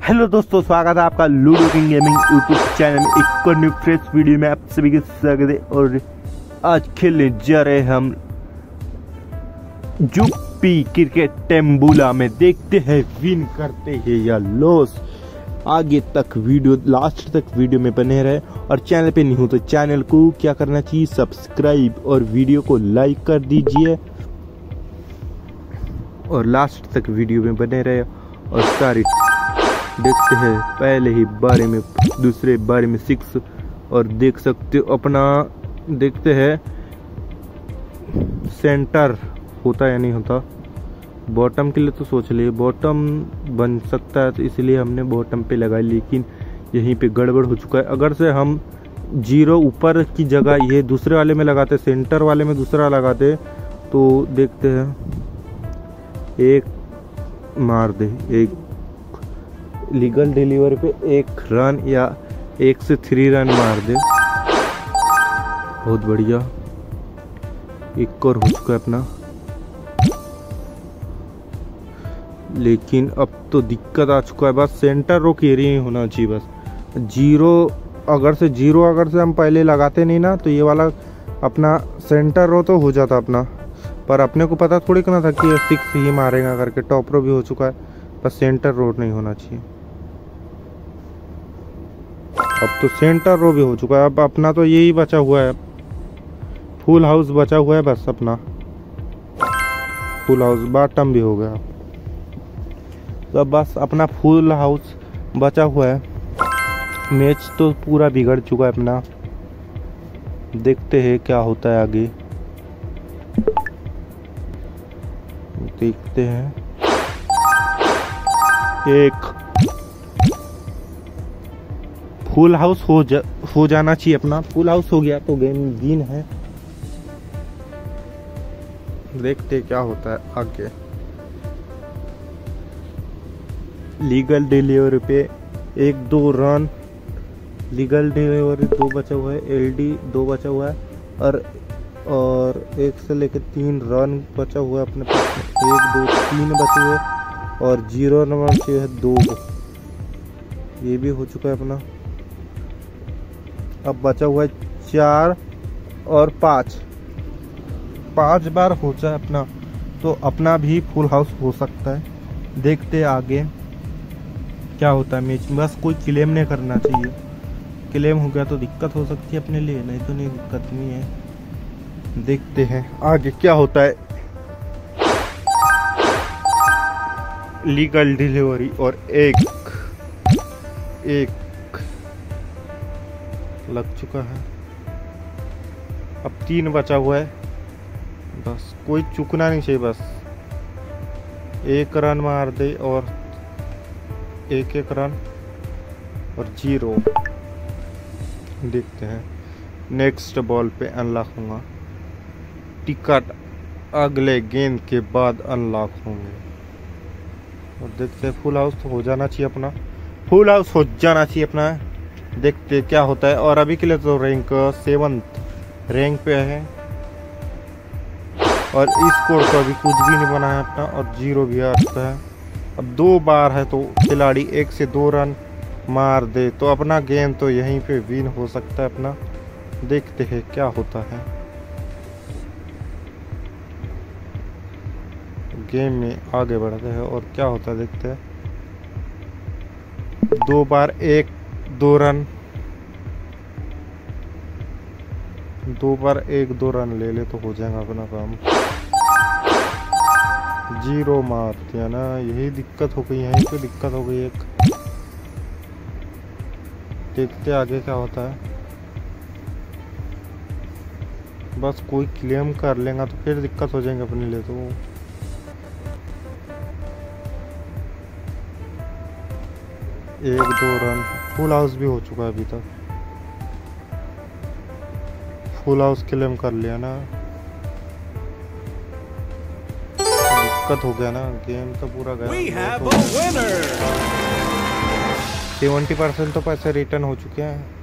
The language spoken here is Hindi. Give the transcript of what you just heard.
हेलो दोस्तों, स्वागत है आपका Ludo King gaming YouTube channel में एक और न्यू फ्रेश वीडियो में आप सभी के स्वागत है। और आज खेलने जा रहे हैं हम जुप्पी क्रिकेट टेम्बुला में। देखते हैं विन करते हैं या लॉस। आगे तक वीडियो, लास्ट तक वीडियो में बने रहे। और चैनल पे नहीं हो तो चैनल को क्या करना चाहिए, सब्सक्राइब और वीडियो को लाइक कर दीजिए और लास्ट तक वीडियो में बने रहे। और सारी देखते हैं पहले ही बारे में, दूसरे बारे में 6 और देख सकते हो अपना। देखते हैं सेंटर होता या नहीं होता। बॉटम के लिए तो सोच लिए बॉटम बन सकता है, तो इसलिए हमने बॉटम पे लगाई, लेकिन यहीं पे गड़बड़ हो चुका है। अगर से हम 0 ऊपर की जगह ये दूसरे वाले में लगाते, सेंटर वाले में दूसरा लगाते, तो देखते हैं एक मार दे, एक लीगल डिलीवरी पे 1 रन या 1 से 3 रन मार दे। बहुत बढ़िया, एक और हो चुका है अपना। लेकिन अब तो दिक्कत आ चुका है, बस सेंटर रो के एरिया ही होना चाहिए। बस 0 अगर से हम पहले लगाते नहीं ना, तो ये वाला अपना सेंटर रो तो हो जाता अपना। पर अपने को पता थोड़ी करना था कि 6 ही मारेगा करके। टॉप रो भी हो चुका है, बस सेंटर रो नहीं होना चाहिए। अब तो सेंटर रो भी हो चुका है। अब अपना तो यही बचा हुआ है, फुल हाउस बचा हुआ है बस अपना। फुल हाउस बॉटम भी हो गया, तो बस अपना फुल हाउस बचा हुआ है। मैच तो पूरा बिगड़ चुका है अपना। देखते हैं क्या होता है आगे, देखते हैं। एक फुल हाउस हो जाना चाहिए अपना। फुल हाउस हो गया तो गेम विन है। देखते क्या होता है आगे। लीगल डिलीवरी पे 1-2 रन, लीगल डिलीवरी 2 बचा हुआ है, LD 2 बचा हुआ है और 1 से लेकर 3 रन बचा हुआ है अपने पास। 1 2 3 बचे हुए और 0 नंबर चाहिए 2। ये भी हो चुका है अपना। अब बचा हुआ है 4 और 5 बार हो जाए अपना, तो अपना भी फुल हाउस हो सकता है। देखते आगे क्या होता है मैच में। बस कोई क्लेम नहीं करना चाहिए, क्लेम हो गया तो दिक्कत हो सकती है अपने लिए, नहीं तो नहीं दिक्कत नहीं है। देखते हैं आगे क्या होता है। लीगल डिलीवरी और एक लग चुका है। अब 3 बचा हुआ है, बस कोई चुकना नहीं चाहिए। बस 1 रन मार दे और 1 रन और 0। देखते हैं नेक्स्ट बॉल पे अनलॉक होगा। टिकट अगले गेंद के बाद अनलॉक होंगे। और देखते हैं फुल हाउस तो हो जाना चाहिए अपना, फुल हाउस हो जाना चाहिए अपना। देखते क्या होता है। और अभी के लिए तो रैंक 7th रैंक पे है और स्कोर तो अभी कुछ भी नहीं बना है अपना, और 0 भी आ चुका है। अब 2 बार है तो खिलाड़ी 1 से 2 रन मार दे तो अपना गेम तो यहीं पे विन हो सकता है अपना। देखते हैं क्या होता है गेम में, आगे बढ़ते हैं और क्या होता है देखते हैं। 2 बार 1-2 रन, 2 बार 1-2 रन ले ले तो हो जाएगा अपना काम। 0 मार दिया ना, यही दिक्कत हो गई, यहीं पे दिक्कत हो गई एक। देखते आगे क्या होता है। बस कोई क्लेम कर लेगा तो फिर दिक्कत हो जाएंगे अपने लिए। तो 1-2 रन, फुल हाउस भी हो चुका है अभी तक। फुल हाउस क्लेम कर लिया ना, दिक्कत हो गया ना, गेम तो पूरा गया। 70% तो पैसे रिटर्न हो चुके हैं।